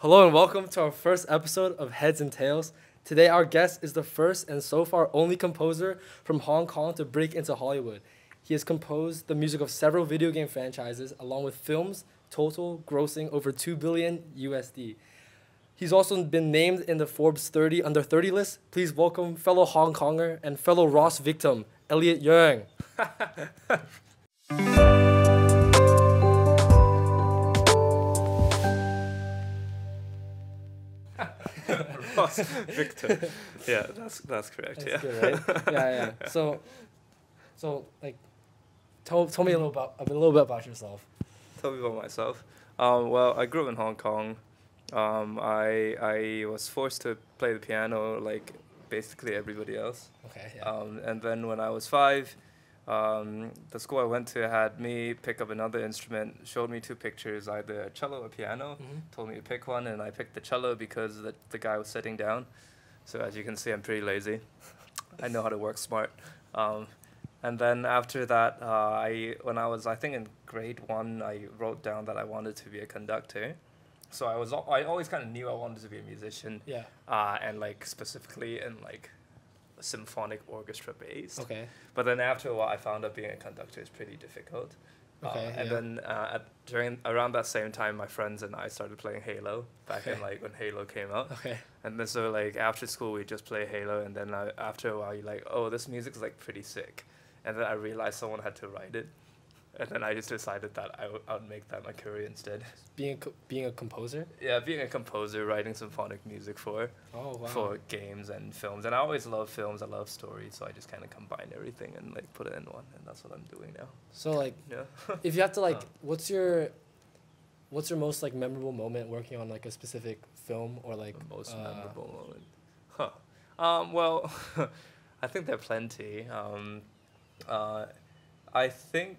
Hello and welcome to our first episode of Heads and Tails. Today our guest is the first and so far only composer from Hong Kong to break into Hollywood. He has composed the music of several video game franchises along with films total grossing over 2 billion USD. He's also been named in the Forbes 30 under 30 list. Please welcome fellow Hong Konger and fellow Ross victim, Elliot Leung. Ross Victor. Yeah, that's correct. That's yeah. good, right? Yeah. So like, tell me a little bit about yourself. Tell me about myself. Well, I grew up in Hong Kong. I was forced to play the piano like basically everybody else. Okay. Yeah. And then when I was 5, the school I went to had me pick up another instrument, showed me 2 pictures, either a cello or piano, told me to pick one, and I picked the cello because the guy was sitting down. So as you can see, I'm pretty lazy. I know how to work smart. And then after that, when I was, I think in grade 1, I wrote down that I wanted to be a conductor. So I always kind of knew I wanted to be a musician. Yeah. And like specifically in like symphonic orchestra based. Okay. But then after a while, I found out being a conductor is pretty difficult. Okay. And then around that same time, my friends and I started playing Halo back in like when Halo came out. Okay. And then so like after school, we just play Halo, and then after a while, you're like, oh, this music's like pretty sick. And then I realized someone had to write it, and then I just decided that I would make that my career instead. Being a composer? Yeah, being a composer, writing symphonic music for games and films. And I always love films, I love stories, so I just kind of combine everything and like put it in one, and that's what I'm doing now. So like, Yeah. if you have to like, what's your most like memorable moment working on like a specific film or like The most memorable moment. Well, I think there are plenty. I think.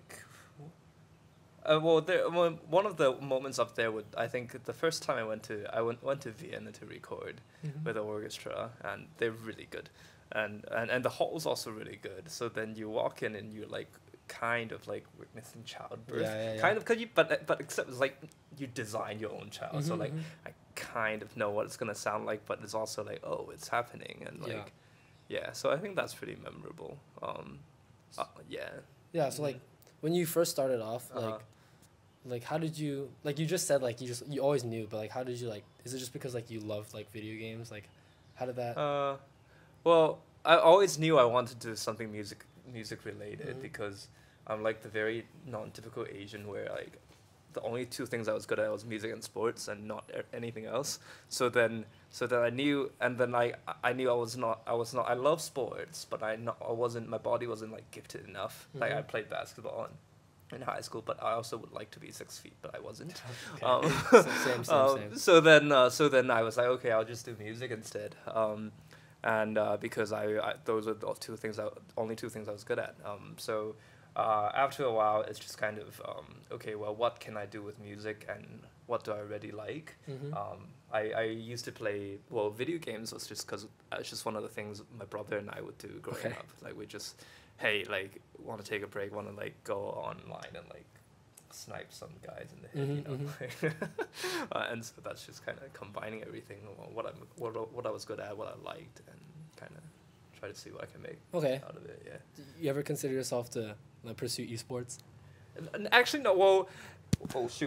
One of the moments up there would, I think the first time I went to Vienna to record with the orchestra, and they're really good, and the hall's also really good. So then you walk in and you're like kind of like witnessing childbirth, Yeah. kind of, cause you but except it's like you design your own child, so like I kind of know what it's gonna sound like, but it's also like, oh, it's happening, and like yeah. So I think that's pretty memorable. Yeah. Yeah. So like, when you first started off, like how did you, like you just said like you always knew, but like how did you, like, is it just because like you loved like video games, like how did that? Well, I always knew I wanted to do something music related, because I'm like the very non-typical Asian where like the only 2 things I was good at was music and sports and not anything else. So then I knew, and then I knew I was not I love sports, but my body wasn't like gifted enough. Like I played basketball in high school, but I also would like to be 6 feet, but I wasn't. Same. So then I was like, okay, I'll just do music instead. And because those are the only two things I was good at. So after a while, it's just kind of okay. Well, what can I do with music, and what do I already like? I used to play video games. Was just because it's just one of the things my brother and I would do growing up. Like we just, hey, like want to take a break, want to like go online and like snipe some guys in the head, you know. And so that's just kind of combining everything, what I was good at, what I liked, and kind of try to see what I can make out of it. Yeah. Do you ever consider yourself to like pursue esports? Actually, no. Well, oh shoot.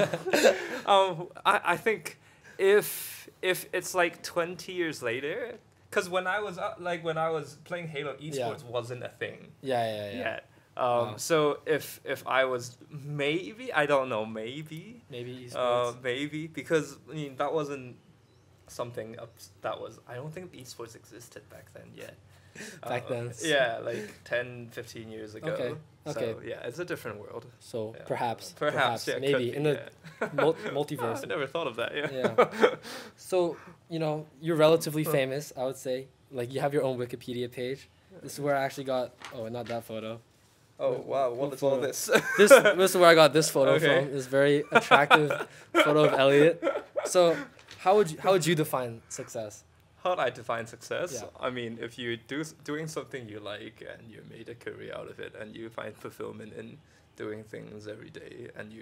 I think if it's like 20 years later, because when I was playing Halo, esports wasn't a thing. Yeah. So if I was maybe, I don't know, maybe esports. maybe, because I mean that wasn't something that was, I don't think esports existed back then yet. Back then. Yeah, like 10, 15 years ago. Okay. So yeah, it's a different world. So yeah. perhaps yeah, maybe in the multiverse. I never thought of that. Yeah. Yeah. So you're relatively famous, I would say. Like you have your own Wikipedia page. This is where I actually got. Oh, not that photo. Oh wow! What is all this? This is where I got this photo from. This very attractive photo of Elliot. So how would you define success? How would I define success? Yeah. I mean, if you're doing something you like and you made a career out of it, and you find fulfillment in doing things every day, and you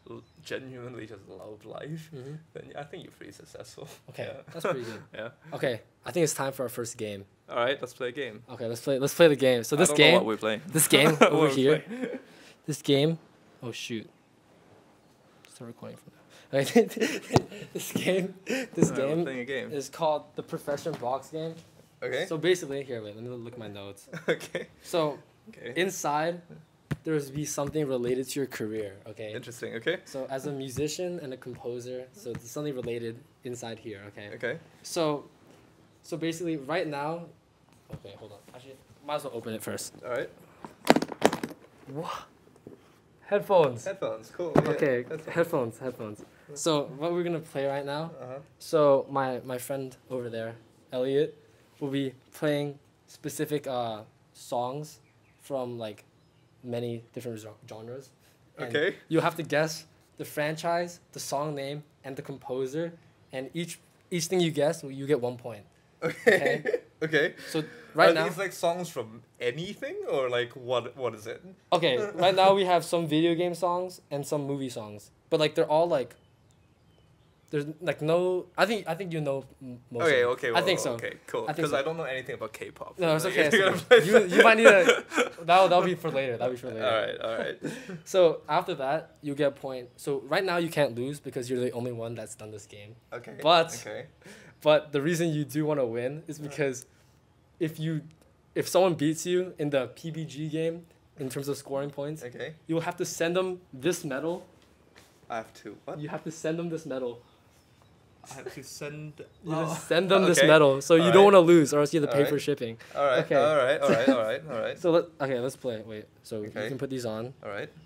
genuinely just love life, then I think you're pretty successful. Okay, Yeah. that's pretty good. Yeah. Okay, I think it's time for our first game. All right, let's play a game. Okay, let's play the game. So this I don't know game, what we're playing. this game What over we're here, playing. this game. Oh shoot! Start recording from now. Okay, this game We're playing a game. is called the Profession Box Game. Okay. So basically, here, wait, let me look at my notes. Okay. So Okay. inside, there's be something related to your career. Okay. Interesting. Okay. So as a musician and a composer, so there's something related inside here. Okay. Okay. So basically, right now, okay, hold on. Actually, might as well open it first. All right. What? Headphones. Headphones. Cool. Okay, Yeah, headphones. So what we're gonna play right now. Uh-huh. So my friend over there, Elliot, will be playing specific songs from like many different genres. And Okay. you have to guess the franchise, the song name, and the composer, and each thing you guess, you get 1 point. Okay. Okay. So right Are now, these like songs from anything or like what is it? okay, right now we have some video game songs and some movie songs, but like they're all like. There's like no. I think you know most. Okay. of them. Okay. I think well, so. Okay. Cool. I think Because so. I don't know anything about K-pop. No, it's Like, okay. if you're It's gonna okay. play You might need to. That'll be for later. That'll be for later. All right. All right. So after that, you get a point. So right now you can't lose because you're the only one that's done this game. Okay. But- But the reason you do want to win is because if someone beats you in the PBG game in terms of scoring points, Okay. you will have to send them this medal. I have to what? You have to send them this medal. I have to send. You just send them this okay. medal. So you All don't right. want to lose, or else you have to pay All for right. shipping. All right. Okay. All right. All right. All right. All right. So let's play. Wait. So Okay. you can put these on. All right.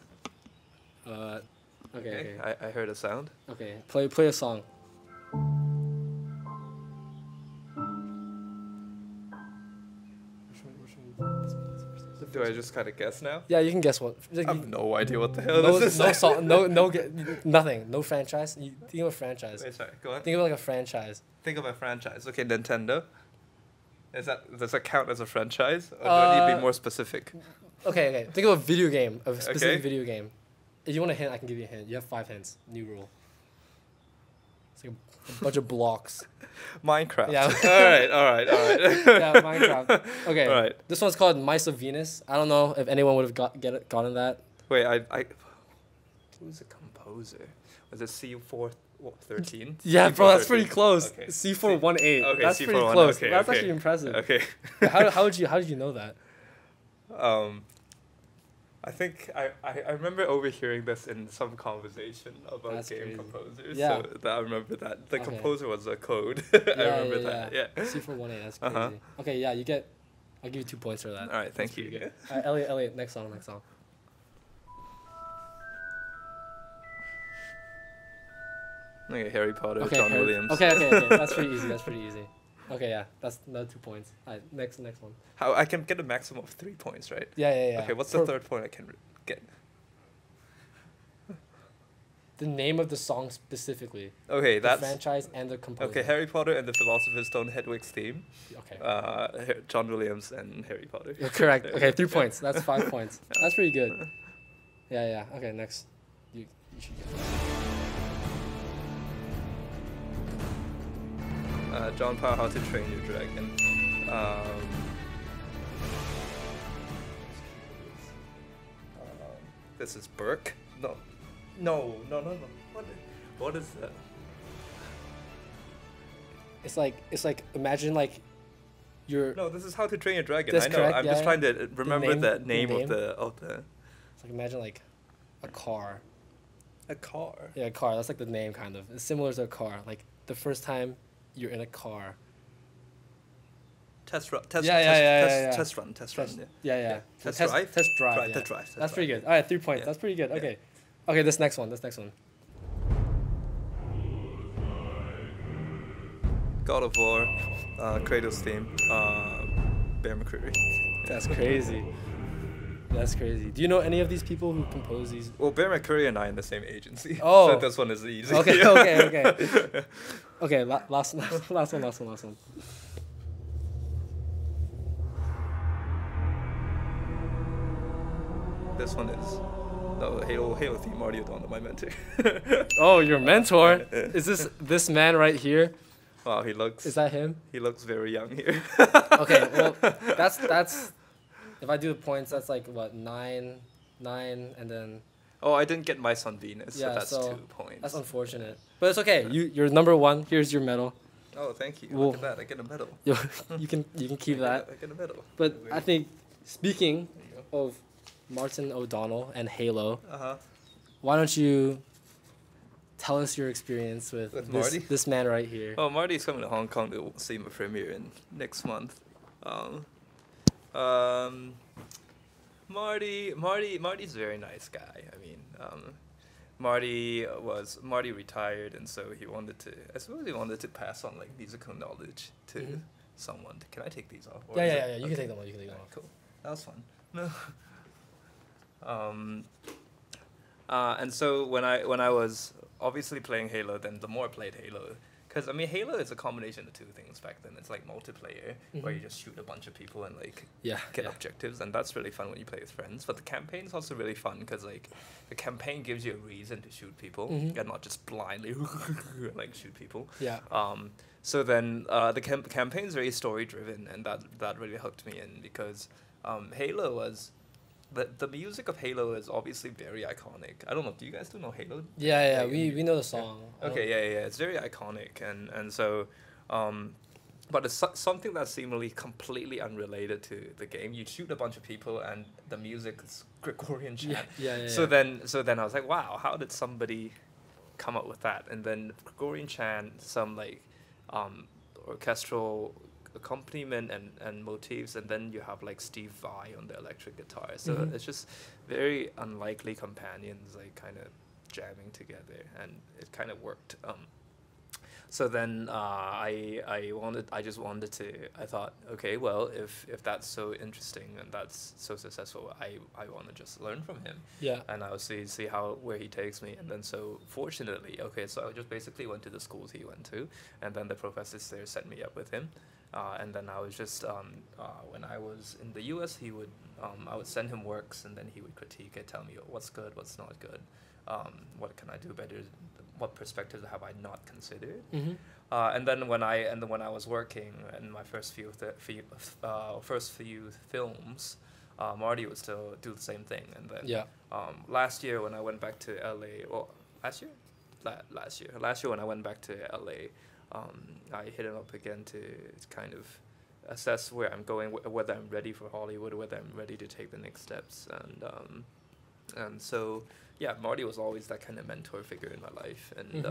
Okay. I heard a sound. Okay. Play a song. Do I just kind of guess now? Yeah, you can guess what. I have no idea what the hell No, this is. no song, nothing. No franchise. You think of a franchise. Wait, sorry. Go on. Think of like a franchise. Think of a franchise. Okay, Nintendo. Does that count as a franchise? Or do I need to be more specific? Okay. Think of a video game, a specific Okay. video game. If you want a hint, I can give you a hint. You have 5 hints. New rule. It's like a bunch of blocks. Minecraft. Yeah. all right. Yeah, Minecraft. Okay. All right. This one's called Mice of Venus. I don't know if anyone would have gotten that. Wait, who's the composer? Was it C413? Yeah, bro, that's pretty C413. close. Okay. C418. Okay, That's pretty C418. close. Okay, That's okay. actually impressive. Okay. How did you know that? I think I remember overhearing this in some conversation about That's game crazy. composers. Yeah. So I remember that. The Okay. composer was a code. I remember that. Yeah. C418. That's crazy. Uh-huh. Okay, yeah, I'll give you 2 points for that. All right, thank you. Elliot, next song. Okay, Harry Potter, Okay, John Williams. Okay. That's pretty easy. Okay, yeah, that's another 2 points. All right, next one. How I can get a maximum of 3 points, right? Yeah. Okay, what's the third point I can get? The name of the song specifically. Okay, The that's franchise and the composer. okay. Harry Potter and the Philosopher's Stone, Hedwig's Theme. Okay. John Williams and Harry Potter. You're correct. Okay, 3 points. That's 5 points. That's pretty good. Yeah. Okay, next. You should get John Powell, How to Train Your Dragon. This is Burke. No. What is that? It's like imagine like you're. No, this is How to Train Your Dragon. That's I know. correct, I'm yeah, just yeah. trying to remember the name name? of the. It's like imagine like a car. A car. Yeah, a car. That's like the name kind of. It's similar to a car. Like the first time you're in a car. Test run. Yeah. Test run. Yeah. Test Test drive? Test drive. Right, yeah. test drive, test That's pretty drive. good. All right, 3 points. Yeah. That's pretty good. Yeah. Okay. Okay, this next one. God of War, Kratos theme, Bear McCreary. That's crazy. That's crazy. Do you know any of these people who compose these? Well, Bear McCreary and I are in the same agency. Oh. So this one is easy. Okay. Okay, last one. This one is No, Halo theme Marty O'Donnell, my mentor. Oh, your mentor? Is this man right here? Wow, he looks. Is that him? He looks very young here. Okay, well, that's. If I do the points, that's like what 9, and then. Oh, I didn't get my son Venus, Yeah, so that's so 2 points. That's unfortunate, but it's okay. You're number 1. Here's your medal. Oh, thank you. Well, look at that, I get a medal. You can keep that. I get a medal. But I think, speaking of Martin O'Donnell and Halo, why don't you tell us your experience with Marty? this man right here? Oh, Marty's coming to Hong Kong to see my premiere next month. Marty's a very nice guy. I mean, Marty retired, and so I suppose he wanted to pass on like musical knowledge to someone. Can I take these off? Yeah. You can take them off. Cool. That was fun. And so when I was obviously playing Halo, then the more I played Halo, because I mean Halo is a combination of 2 things back then. It's like multiplayer where you just shoot a bunch of people and like get objectives, and that's really fun when you play with friends. But the campaign is also really fun because like the campaign gives you a reason to shoot people and not just blindly like shoot people. Yeah. So then the campaign is very story driven, and that really hooked me in because Halo was. The music of Halo is obviously very iconic. I don't know. Do you guys still know Halo? Yeah. We know the song. Okay. Yeah. It's very iconic, and so, but it's something that's seemingly completely unrelated to the game. You shoot a bunch of people, and the music is Gregorian chant. Yeah. So then I was like, wow, how did somebody come up with that? And then Gregorian chant, some like, orchestral accompaniment and motifs, and then you have like Steve Vai on the electric guitar, so it's just very unlikely companions like kind of jamming together, and it kind of worked. So then I thought, okay, well, if that's so interesting and that's so successful, I want to just learn from him. Yeah. And I'll see where he takes me. And then so fortunately, so I just basically went to the schools he went to, and then the professors there set me up with him. And then I was just when I was in the U.S., I would send him works, and then he would critique it, tell me what's good, what's not good, what can I do better, what perspectives have I not considered. And then when I was working in my first few films, Marty would still do the same thing. And then last year when I went back to LA, last year when I went back to LA. I hit him up again to kind of assess where I'm going, whether I'm ready for Hollywood, whether I'm ready to take the next steps, and so Marty was always that kind of mentor figure in my life, and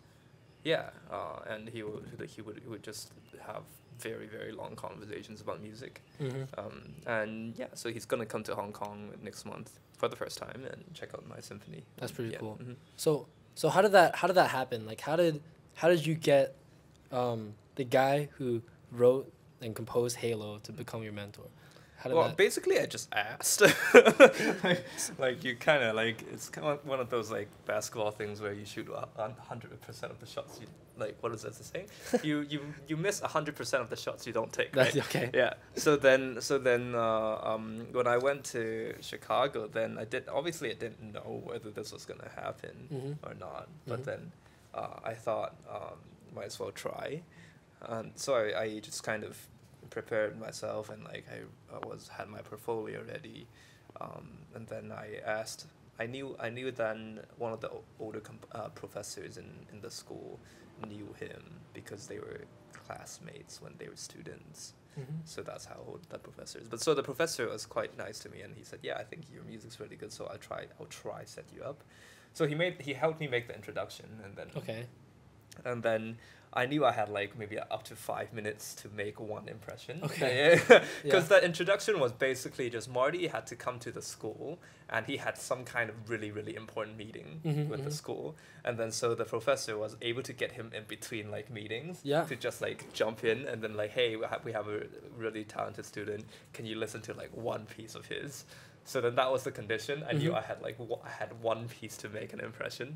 and he would just have very, very long conversations about music, so he's gonna come to Hong Kong next month for the first time and check out my symphony. That's pretty cool. So how did that happen? Like how did you get the guy who wrote and composed Halo to become your mentor? Basically, I just asked. like you kind of like, it's kind of one of those like basketball things where you shoot 100% of the shots. You like, what is that saying? you miss 100% of the shots you don't take. Right? That's okay. Yeah. So then when I went to Chicago, then I didn't know whether this was gonna happen or not. But then I thought might as well try. So I just kind of prepared myself, and like I had my portfolio ready, and then I asked. I knew then one of the older professors in the school knew him because they were classmates when they were students. So that's how old that professor is. But so the professor was quite nice to me, and he said, "Yeah, I think your music's really good. So I'll try set you up." So he helped me make the introduction, and then and then I knew I had like maybe up to 5 minutes to make one impression. Okay. Because the introduction was basically just Marty had to come to the school, and he had some kind of really, really important meeting with the school. And then so the professor was able to get him in between like meetings to just like jump in and then like, hey, we have a really talented student. Can you listen to like one piece of his? So then that was the condition. I knew I had one piece to make an impression.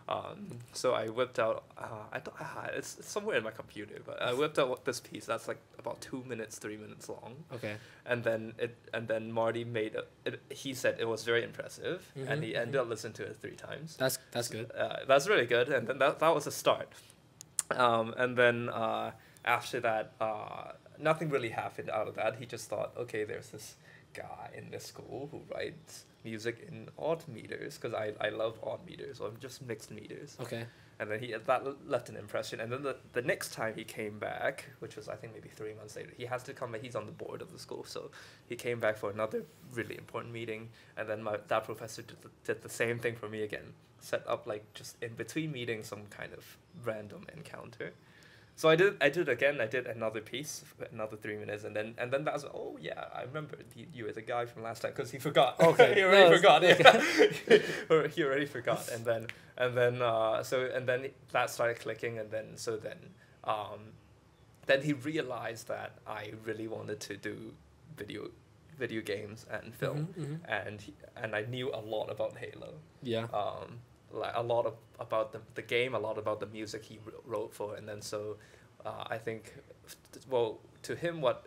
So I whipped out. It's somewhere in my computer, but I whipped out this piece that's like about 2 minutes, 3 minutes long. Okay. And then Marty made he said it was very impressive, and he ended up listening to it 3 times. That's good. That's really good, and then that was a start. And then after that, nothing really happened out of that. He just thought, okay, there's this guy in this school who writes music in odd meters, because I love odd meters, or just mixed meters. Okay. And then that left an impression. And then the next time he came back, which was I think maybe 3 months later, he has to come back. He's on the board of the school, so he came back for another really important meeting. And then that professor did the same thing for me again, set up like just in between meetings some kind of random encounter. So I did again. I did another piece, another 3 minutes, and then that was, oh yeah, I remember you were the guy from last time, because he forgot. Okay, he already forgot. Yeah. He already forgot, and then that started clicking, and then he realized that I really wanted to do video games and film, and I knew a lot about Halo. Yeah. Like a lot about the game, a lot about the music he wrote for, and then so I think, well, to him, what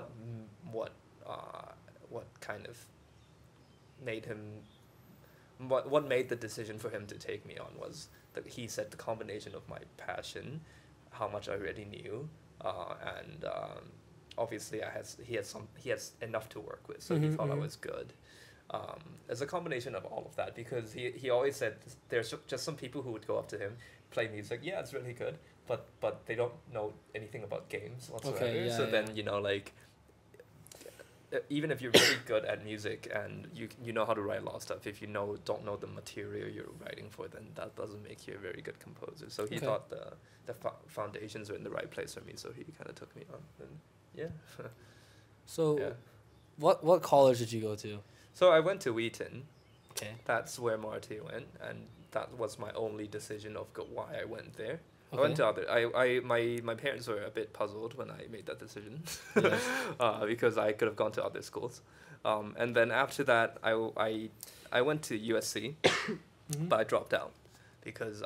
kind of made him, what made the decision for him to take me on was that he said the combination of my passion, how much I already knew, and obviously he has enough to work with, so he thought I was good. As a combination of all of that, because he always said there's just some people who would go up to him, play music, yeah, it's really good, but they don't know anything about games whatsoever. Okay, yeah, so then, like, even if you're really good at music and you know how to write a lot of stuff, if you don't know the material you're writing for, then that doesn't make you a very good composer. So he thought the foundations were in the right place for me, so he kind of took me on. And yeah. So, yeah. What college did you go to? So I went to Wheaton. Okay. That's where Marty went, and that was my only decision of why I went there. Okay. I went to my parents were a bit puzzled when I made that decision, yes. Because I could have gone to other schools, and then after that I went to USC, but I dropped out because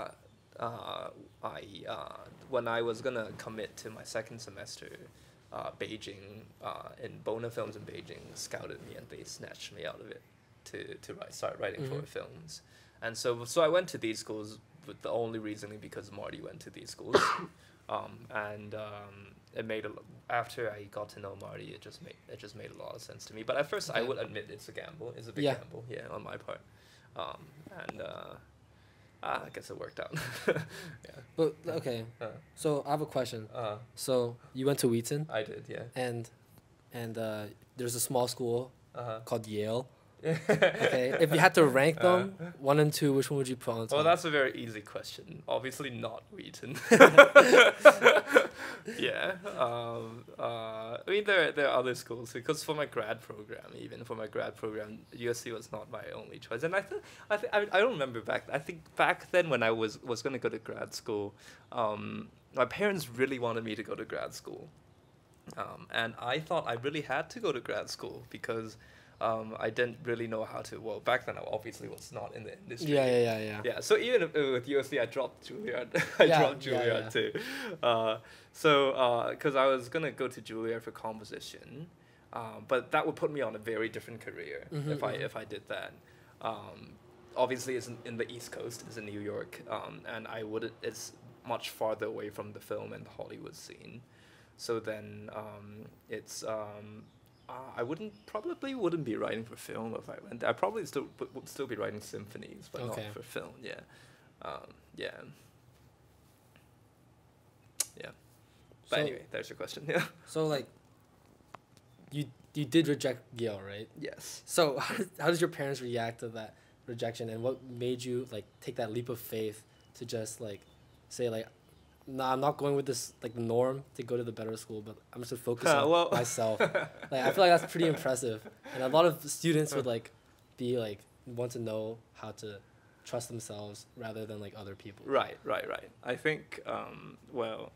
when I was gonna commit to my second semester, Beijing, in Bona Films in Beijing scouted me, and they snatched me out of it to start writing for films. And so I went to these schools with the only reasoning because Marty went to these schools. It made after I got to know Marty, it just made a lot of sense to me. But at first, I would admit it's a gamble. It's a big gamble, on my part. I guess it worked out. Yeah. But okay, so I have a question. So you went to Wheaton? I did, yeah. And there's a small school called Yale. Okay, if you had to rank them 1 and 2, which one would you put on the top? Well, that's a very easy question. Obviously not Wheaton. Yeah. I mean, there are other schools, because for my grad program, USC was not my only choice. And I don't remember back. I think back then when I was going to go to grad school, my parents really wanted me to go to grad school, and I thought I really had to go to grad school because I didn't really know how to. Well, back then I obviously was not in the industry. Yeah. So even with USC, I dropped Juilliard. Juilliard too. Because I was gonna go to Juilliard for composition, but that would put me on a very different career if I did that. Obviously, it's in the East Coast. It's in New York, and it's much farther away from the film and the Hollywood scene. So then it's. I probably wouldn't be writing for film if I went there. I probably would still be writing symphonies, but not for film. Yeah. But anyway, there's your question. Yeah. So like, you did reject Yale, right? Yes. So how does your parents react to that rejection, and what made you like take that leap of faith to just like say like, nah, I'm not going with this like the norm to go to the better school, but I'm just gonna focus on myself. Like I feel like that's pretty impressive, and a lot of students would like be like want to know how to trust themselves rather than like other people. Right. I think well,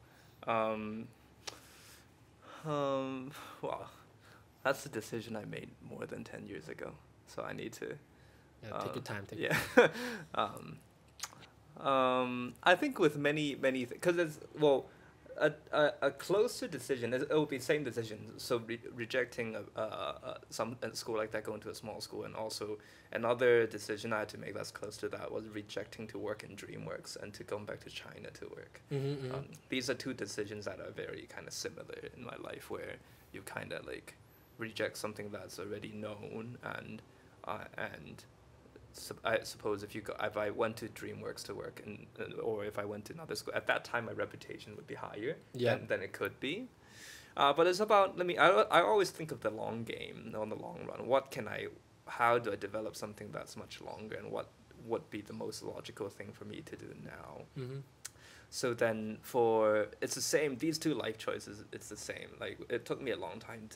that's a decision I made more than 10 years ago, so I need to. Yeah, take your time. I think with many because it's well, a closer decision. It would be same decision. So rejecting a school like that, going to a small school, and also another decision I had to make that's close to that was rejecting to work in DreamWorks and to going back to China to work. These are two decisions that are very kind of similar in my life, where you kind of like reject something that's already known and I suppose if I went to DreamWorks to work or if I went to another school at that time, my reputation would be higher than it could be. But it's about I always think of the long game on the long run. How do I develop something that's much longer, and what would be the most logical thing for me to do now? So then it's the same. These two life choices, it's the same. Like it took me a long time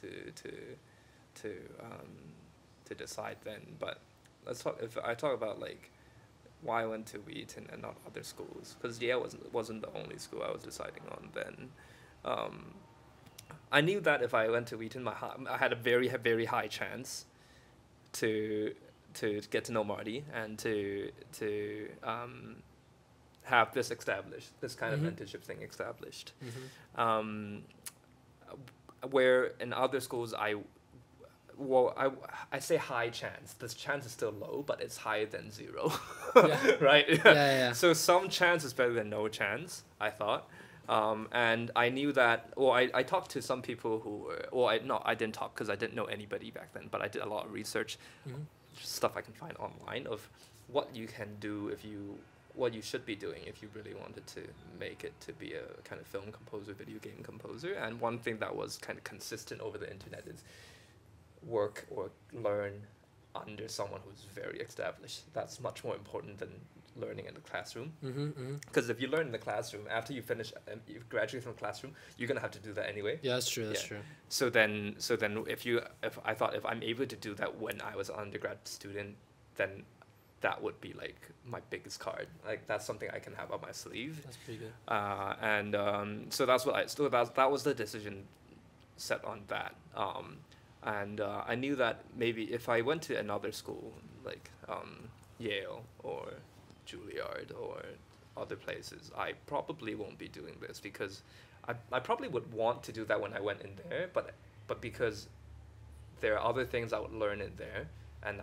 to decide then, but if I talk about like why I went to Wheaton and not other schools, because Yale wasn't the only school I was deciding on then. I knew that if I went to Wheaton, I had a very very high chance to get to know Marty and to have this kind of mentorship thing established. Where in other schools I say high chance. This chance is still low, but it's higher than zero, right? Yeah. So some chance is better than no chance, I thought. And I knew that. Well, I talked to some people who were. I didn't talk because I didn't know anybody back then. But I did a lot of research, stuff I can find online of what you can do what you should be doing if you really wanted to make it to be a kind of film composer, video game composer. And one thing that was kind of consistent over the internet is work or learn under someone who's very established. That's much more important than learning in the classroom. Because if you learn in the classroom, after you finish, you graduate from the classroom, you're gonna have to do that anyway. Yeah, that's true. That's true. So then, if I thought if I'm able to do that when I was an undergrad student, then that would be like my biggest card. Like that's something I can have up my sleeve. That's pretty good. So that's that was the decision set on that. I knew that maybe if I went to another school like Yale or Juilliard or other places, I probably won't be doing this because I probably would want to do that when I went in there, but because there are other things I would learn in there, and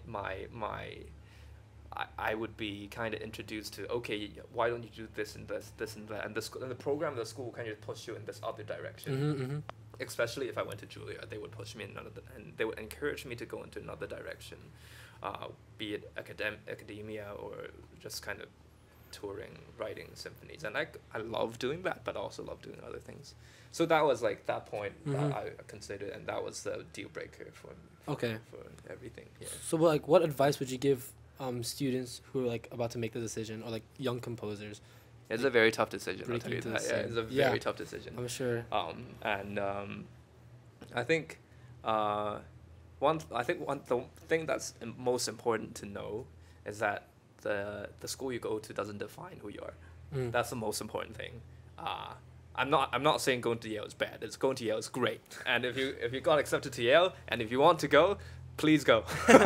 I would be kind of introduced to, okay, why don't you do this and this and that, and the program of the school kind of push you in this other direction. Especially if I went to Juilliard, they would push me in and they would encourage me to go into another direction, be it academia or just kind of touring, writing symphonies. And I love doing that, but I also love doing other things. So that was like that point that I considered, and that was the deal breaker for everything. Yeah. So like, what advice would you give students who are like about to make the decision, or like young composers? It's a very tough decision. I'll tell you that. Yeah, it's a very tough decision. I'm sure. I think the thing that's most important to know is that the school you go to doesn't define who you are. That's the most important thing. I'm not saying going to Yale is bad. Going to Yale is great. And if you got accepted to Yale and if you want to go, please go.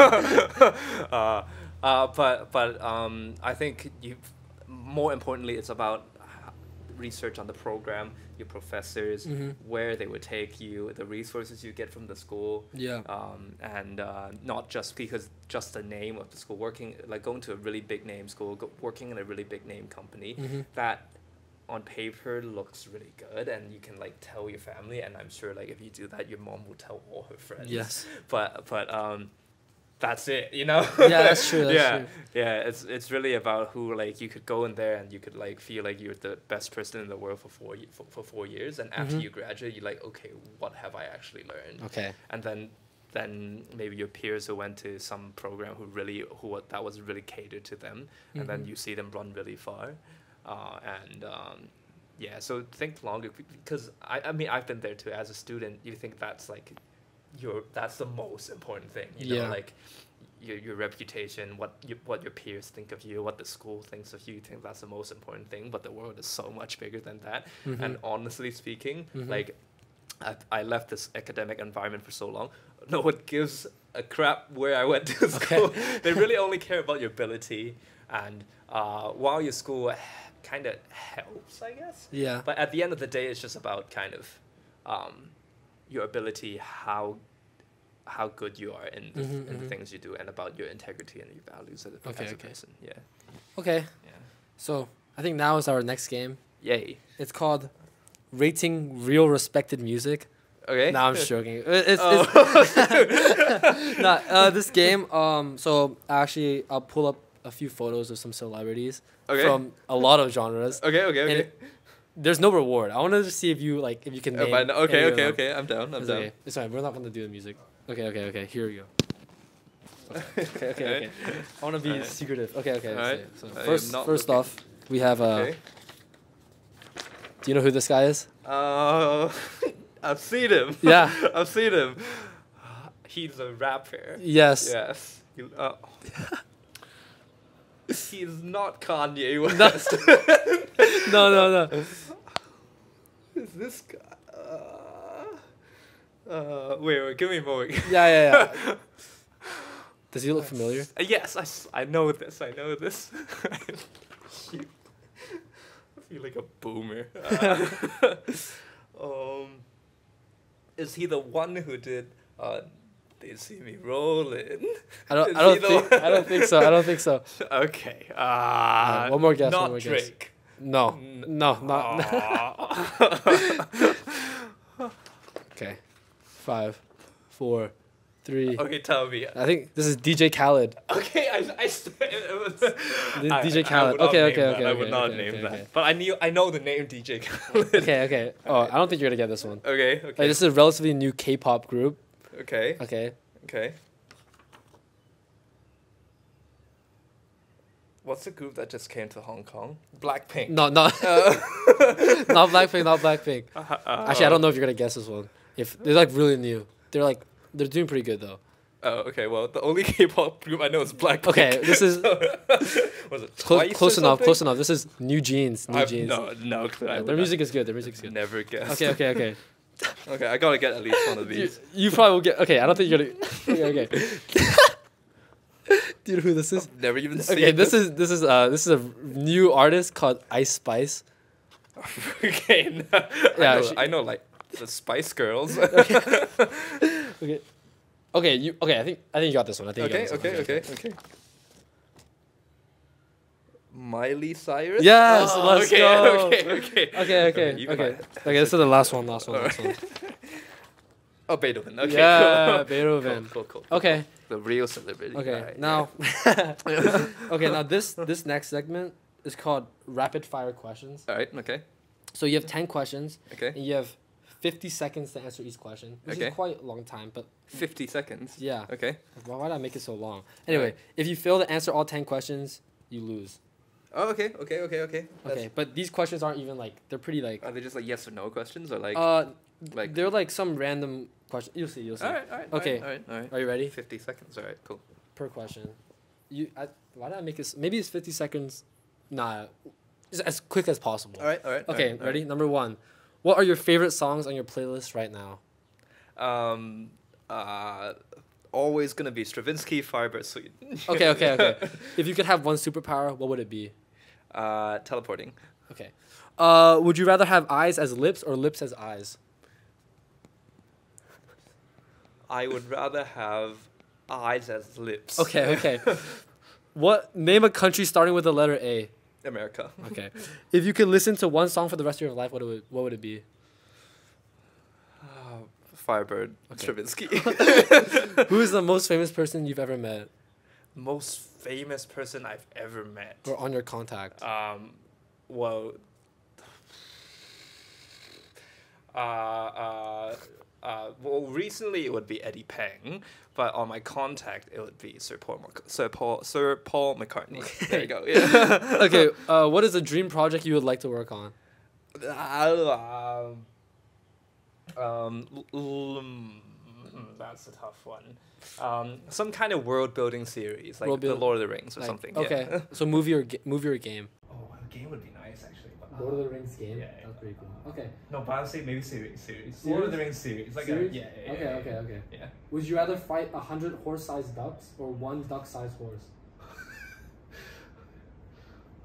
But I think more importantly, it's about research on the program, your professors, where they would take you, the resources you get from the school. And not just because just the name of the school, going to a really big name school, working in a really big name company, that on paper looks really good, and you can like tell your family, and I'm sure like if you do that, your mom will tell all her friends. Yes. But that's it, you know. Yeah, that's true. True. It's really about who, like, you could go in there and you could like feel like you're the best person in the world for 4 years, and after you graduate, you're like, okay, what have I actually learned? Okay. And then maybe your peers who went to some program that was really catered to them, and then you see them run really far, so think longer, because I mean I've been there too. As a student, you think that's like that's the most important thing, you know, like your reputation, what your peers think of you, what the school thinks of you. You think that's the most important thing, but the world is so much bigger than that. And honestly speaking, like I left this academic environment for so long. No one gives a crap where I went to school. They really only care about your ability, and while your school kind of helps, I guess. Yeah. But at the end of the day, it's just about kind of your ability, how good you are in the things you do, and about your integrity and your values as a person. Yeah. Okay. Yeah. So I think now is our next game. Yay. It's called Rating Real Respected Music. Okay. No, I'm just joking. It's this game. So actually, I'll pull up a few photos of some celebrities from a lot of genres. Okay. There's no reward. I want to just see if you can name. Okay. I'm down. I'm down. Okay. It's fine. We're not gonna do the music. Okay. Here we go. Okay. I want to be secretive. Okay. Alright. So first off, we have Do you know who this guy is? I've seen him. Yeah. I've seen him. He's a rapper. Yes. Yes. He's not Kanye West. No. Who's this guy? Wait, give me a moment. Yeah. Does he look familiar? Yes, I know this. I feel like a boomer. Is he the one who did They See Me Rolling? I don't think so. Okay. One more guess. Not Drake. No, not. Okay. 5, 4, 3. Okay, tell me. I think this is DJ Khaled. Okay, DJ Khaled. Okay. I would not name that. But I know the name DJ Khaled. Okay. Oh, I don't think you're gonna get this one. Okay. Like, this is a relatively new K-pop group. Okay. Okay. What's the group that just came to Hong Kong? Blackpink. No. Not Blackpink. Actually, I don't know if you're gonna guess this one. If they're like really new, they're doing pretty good though. Oh, okay. Well, the only K-pop group I know is Blackpink. Okay, this is was it close enough. This is New Jeans. No clue. Yeah, their music is good. Never guessed. Okay. Okay, I gotta get at least one of these. You probably will get. Okay, I don't think you're gonna. Okay. Do you know who this is? I've never even seen. Okay, this is a new artist called Ice Spice. Okay. No, Yeah, I know like the Spice Girls. Okay. Okay. I think you got this one. Okay. Miley Cyrus. Yes. Let's go. Okay. Okay. This is the last one. Oh, Beethoven. Okay. Yeah, cool. Beethoven. Cool. Okay. The real celebrity. Okay. Right, Now. Okay. Now this next segment is called rapid fire questions. All right. Okay. So you have 10 questions. Okay. And you have 50 seconds to answer each question, which is quite a long time, but 50 seconds. Yeah. Okay. Why did I make it so long? Anyway, if you fail to answer all 10 questions, you lose. Oh, okay. Okay, but these questions aren't even they're pretty Are they just like yes or no questions or like? They're like some random questions. You'll see. All right. Okay. All right. Are you ready? 50 seconds. All right. Cool. Per question. Why did I make this? Maybe it's 50 seconds. Nah, just as quick as possible. All right. Okay, ready? Number 1. What are your favorite songs on your playlist right now? Always gonna be Stravinsky, Firebird Suite. Okay. If you could have one superpower, what would it be? Teleporting. Okay. Would you rather have eyes as lips or lips as eyes? I would rather have eyes as lips. Okay. Name a country starting with the letter A. America. Okay. If you could listen to one song for the rest of your life, what would it be? Firebird. Stravinsky. Who is the most famous person you've ever met? Most famous person I've ever met. Or on your contact? Well, recently it would be Eddie Peng, but on my contact it would be Sir Paul McCartney. Okay. There you go. Yeah. Okay. What is a dream project you would like to work on? That's a tough one. Some kind of world building series, like the Lord of the Rings or something. Okay. Yeah. So movie or game? Oh, a game would be nice actually. But, Lord of the Rings game. Yeah, That's pretty cool. Okay. No, but I'd say maybe series. Lord of the Rings series. Like series? Yeah. Okay. Yeah. Would you rather fight 100 horse-sized ducks or one duck-sized horse?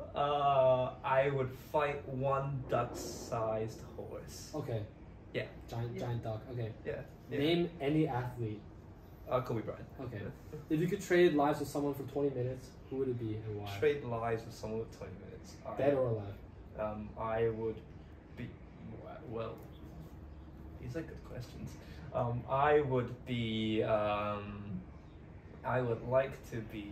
I would fight one duck-sized horse. Okay. Yeah. Giant duck. Okay. Yeah. Name any athlete. Kobe Bryant. Okay. If you could trade lives with someone for 20 minutes, who would it be and why? Trade lives with someone with 20 minutes. Dead or alive? I would be. Well, these are good questions. I would be. I would like to be.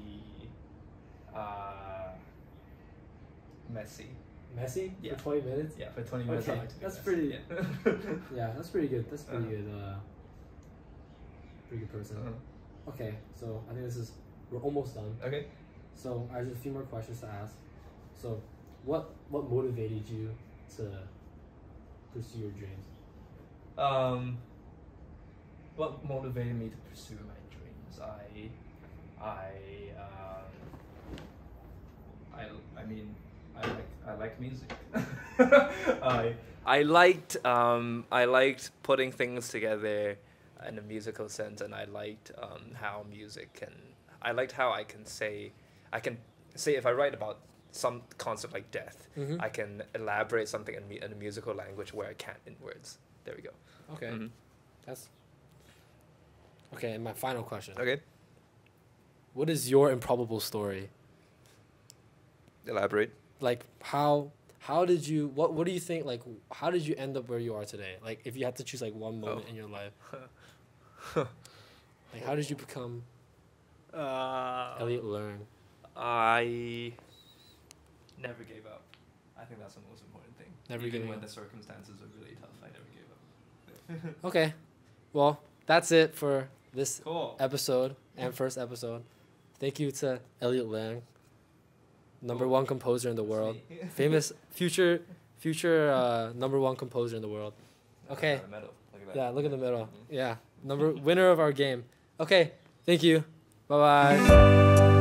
Messi. Messi? Yeah. For 20 minutes? Yeah, for 20 minutes. Okay, I'd like to be that's Messi. pretty. Yeah. Yeah, that's pretty good. That's pretty good. Pretty good person. Okay, so I think we're almost done. Okay. So I have a few more questions to ask. So, what motivated you to pursue your dreams? What motivated me to pursue my dreams? I like music. I liked putting things together in a musical sense, and I liked how music can. I liked how I can say if I write about some concept like death, I can elaborate something in a musical language where I can't in words. There we go. Okay, that's okay. And my final question. Okay. What is your improbable story? Elaborate. Like how did you what do you think, like how did you end up where you are today? Like if you had to choose like one moment in your life. Like how did you become Elliot Leung? I never gave up. I think that's the most important thing. Even when the circumstances are really tough, I never gave up. Okay. Well, that's it for this Cool. episode and first episode. Thank you to Elliot Leung, #1 composer in the world. Famous future #1 composer in the world. Okay. The medal. Look at that. Yeah, look at the middle. Yeah. Winner of our game. Okay. Thank you. Bye-bye.